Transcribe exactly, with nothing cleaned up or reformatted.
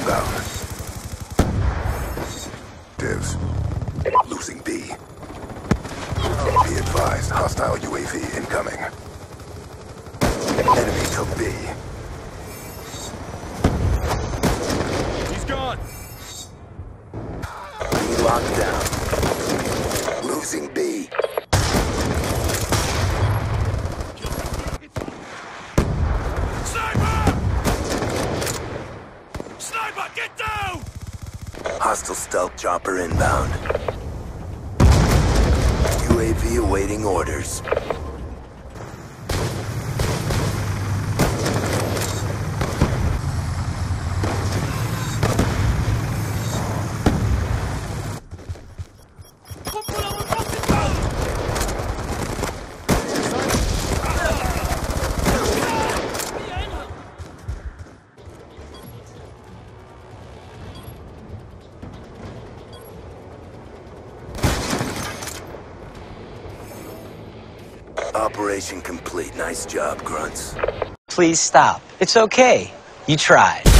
inbound. Divs. Losing B. Be advised, hostile U A V incoming. Enemy took B. He's gone. B locked down. Losing B. Sniper! Sniper, get down! Hostile stealth chopper inbound. U A V awaiting orders. Operation complete. Nice job, grunts. Please stop. It's okay. You tried.